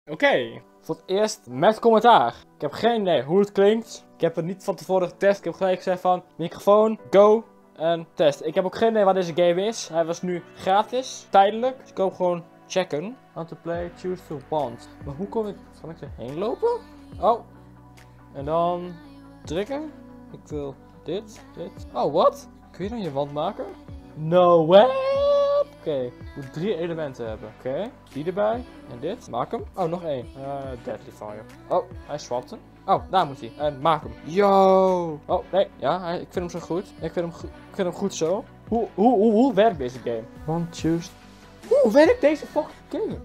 Oké, voor het eerst met commentaar. Ik heb geen idee hoe het klinkt. Ik heb het niet van tevoren getest. Ik heb gelijk gezegd van microfoon, go en test. Ik heb ook geen idee waar deze game is. Hij was nu gratis, tijdelijk. Dus ik hoop gewoon checken. Want to play, choose to want. Maar hoe kom ik? Kan ik er heen lopen? Oh. En dan drukken. Ik wil dit. Oh, wat? Kun je dan je wand maken? No way! Oké, ik moet 3 elementen hebben. Oké, die erbij. En dit. Maak hem. Oh, nog één. Deadly Fire. Oh, hij swapt hem. Oh, daar moet hij. En maak hem. Yo! Oh, nee. Ja, ik vind hem zo goed. Ik vind hem goed zo. Hoe werkt deze game? One, choose. Hoe werkt deze fucking game?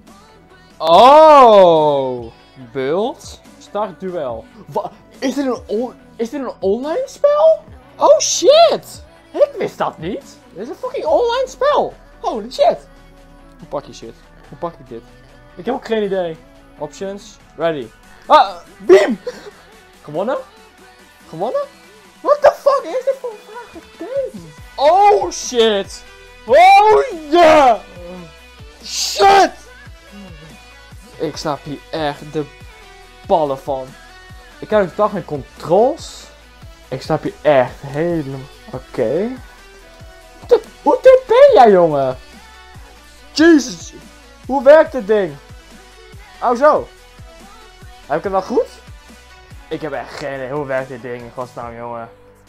Oh! Build. Start duel. Wat? Is dit een online spel? Oh shit! Ik wist dat niet. Dit is een fucking online spel. Holy shit. Hoe pak je shit? Hoe pak ik dit? Ik heb ook geen idee. Options. Ready. Ah, beam! Gewonnen? Gewonnen? What the fuck is dit voor een vage game? Oh shit! Oh yeah! Shit! Ik snap hier echt de ballen van. Ik heb totaal geen controls. Ik snap hier echt helemaal. Oké. Hoe dik ben jij, jongen? Jezus. Hoe werkt dit ding? Oh, zo. Heb ik het wel goed? Ik heb echt geen idee. Hoe werkt dit ding in godsnaam, jongen?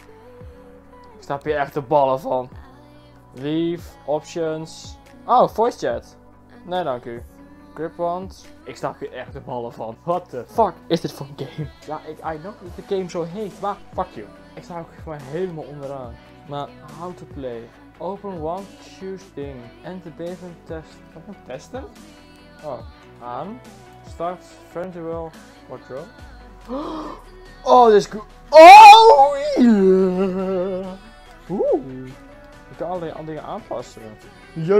Ik snap hier echt de ballen van. Leave. Options. Oh, voice chat. Nee, dank u. Grip wand. Ik snap hier echt de ballen van. What the fuck is dit voor een game? Ja, I know dat de game zo heet, maar fuck you. Ik sta ook maar helemaal onderaan. Maar how to play. Open one, choose ding. Enter even test. Kan ik hem testen? Oh, aan. Start, friend duel, or draw. Oh, dit is cool. Oh, yeah. Oeh. Ik kan alle dingen aanpassen. Ja.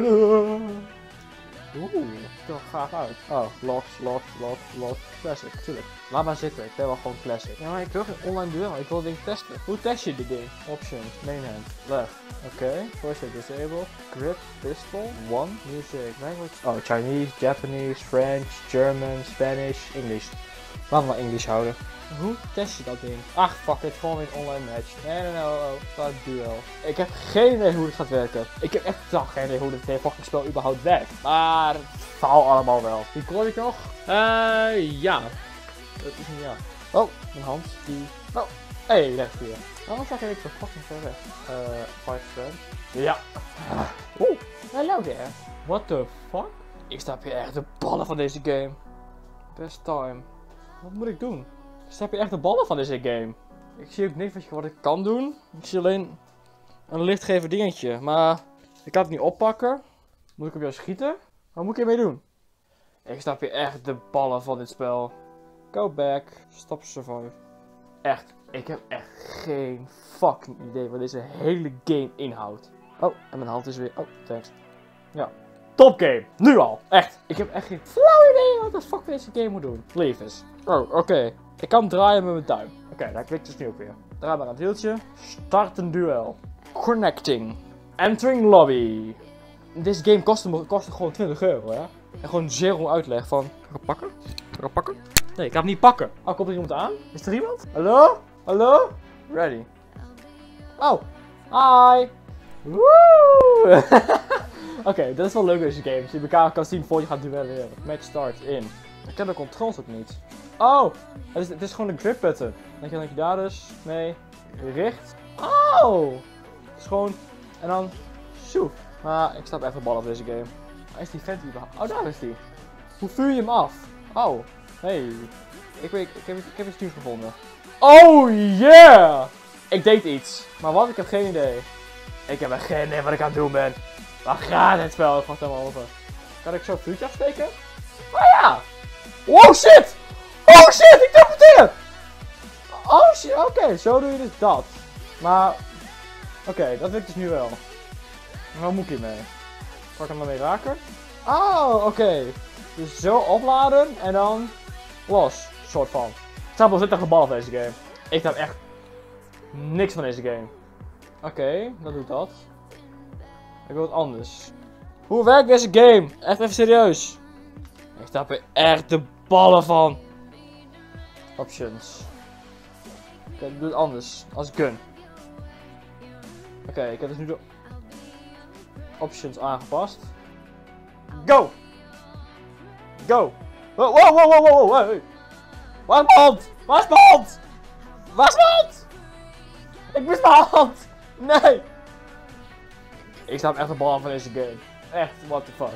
Oeh, ziet er wel gaaf uit. Oh, lock. Classic, tuurlijk. Laat maar zitten, ik ben wel gewoon classic. Ja, maar ik wil geen online duel, ik wil dit ding testen. Hoe test je dit ding? Options, main hand, left. Oké, first hit disabled. Grip, pistol, one, music, language. Oh, Chinese, Japanese, French, German, Spanish, English. Laten we maar English houden. Hoe test je dat ding? Ach, fuck it, gewoon weer een online match. Nee, start duel. Ik heb geen idee hoe dit gaat werken. Ik heb echt totaal geen idee hoe dit hele fucking spel überhaupt werkt. Maar het valt allemaal wel. Die kon ik nog? Ja. Dat is een ja. Oh, mijn hand. Die. Oh, hey, rechts weer. Waarom zag ik zo fucking ver weg? 5 friends. Ja. Oeh, hello there. What the fuck? Ik snap hier echt de ballen van deze game. Best time. Wat moet ik doen? Ik snap hier echt de ballen van deze game. Ik zie ook niks wat ik kan doen. Ik zie alleen een lichtgever dingetje. Maar ik kan het niet oppakken. Moet ik op jou schieten? Wat moet ik hiermee doen? Ik snap hier echt de ballen van dit spel. Go back. Stop survive. Echt. Ik heb echt geen fucking idee wat deze hele game inhoudt. Oh, en mijn hand is weer... Oh, thanks. Ja. Top game. Nu al. Echt. Ik heb echt geen flauw idee wat de fuck deze game moet doen. Leave eens. Oh, oké. Ik kan draaien met mijn duim. Oké, daar klikt dus nu ook weer. Draai maar aan het wieltje. Start een duel. Connecting. Entering lobby. Deze game kostte gewoon 20 euro, hè. En gewoon zero uitleg van... Kan ik hem pakken? Kan ik hem pakken? Nee, ik kan hem niet pakken. Oh, komt er iemand aan? Is er iemand? Hallo? Hallo? Ready. Oh. Hi. Woe! Oké, dat is wel leuk deze game. Dat je elkaar kan zien voor je gaat duelleren. Match start in. Ik ken de controls ook niet. Oh! Het is gewoon een grip button. Dan je daar dus mee richt. Oh! Het is gewoon... En dan... Shoot. Maar ik snap echt de ballen van deze game. Waar is die vent überhaupt? Oh, daar is die. Hoe vuur je hem af? Oh. Hey. Ik heb iets nieuws gevonden. Oh yeah! Ik deed iets. Maar wat? Ik heb geen idee. Ik heb echt geen idee wat ik aan het doen ben. Waar gaat het spel? Ik ga het helemaal over. Kan ik zo een vuurtje afsteken? Oh ja! Oh shit! Oh shit, ik trap het in! Oh shit, oké, zo doe je dus dat. Maar, oké, dat weet ik dus nu wel. Waar moet ik hiermee? Kan ik hem ermee raken? Oh, oké. Dus zo opladen en dan los, soort van. Ik snap wel zitten geballen van deze game. Ik snap echt niks van deze game. Oké, dat doet dat. Ik wil wat anders. Hoe werkt deze game? Echt even serieus. Ik snap er echt de ballen van. Options. Oké, ik doe het anders. Als gun. Oké, ik heb dus nu de options aangepast. Go! Go! Wow, wow, wow, wow, wow, wow. Waar is mijn hand? Waar is mijn hand? Waar is mijn hand? Ik mis mijn hand! Nee! Ik snap echt de bal van deze game. Echt, what the fuck.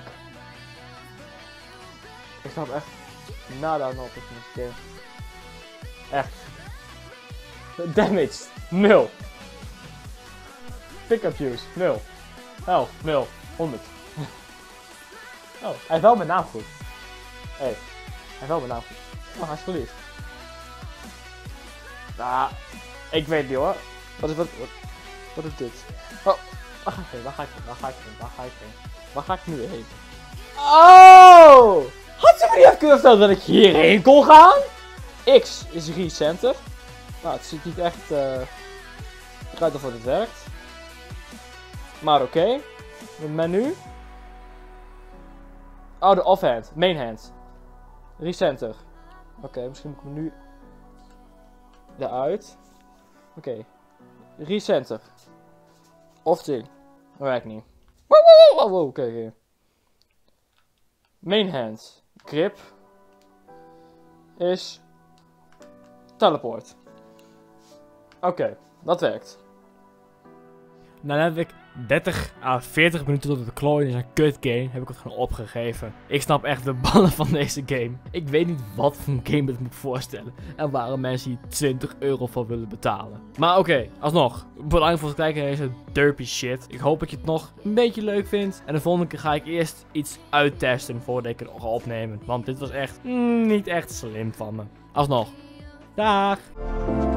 Ik snap echt nada nog van deze game. Echt. Damage, 0. Pick-up use, 0. Health, 0. 100. Oh, hij heeft wel mijn naam goed. Hé, hij heeft wel mijn naam goed. Oh, hij is verliefd. Nou, ik weet niet hoor. Wat is dit? Oh, waar ga ik heen? Waar ga ik heen? Waar ga ik heen? Waar ga ik heen? Waar ga ik nu heen? Oh! Had ze me niet even kunnen vertellen dat ik hierheen kon gaan? X is recenter. Nou, het ziet niet echt uit of het werkt. Maar oké. Het menu. Oh, de offhand. Mainhand. Recenter. Oké, misschien moet ik hem nu eruit. Oké. Recenter. Off-ting. Dat werkt niet. Wow, oké. Mainhand. Grip. Is teleport. Oké, dat werkt. Nou heb ik 30 à 40 minuten tot het klooien is een kut game, heb ik het gewoon opgegeven. Ik snap echt de ballen van deze game. Ik weet niet wat voor een game het moet voorstellen. En waarom mensen hier 20 euro voor willen betalen. Maar oké, alsnog. Bedankt voor het kijken naar deze derpy shit. Ik hoop dat je het nog een beetje leuk vindt. En de volgende keer ga ik eerst iets uittesten voordat ik het ga opnemen. Want dit was echt niet echt slim van me. Alsnog. Dag!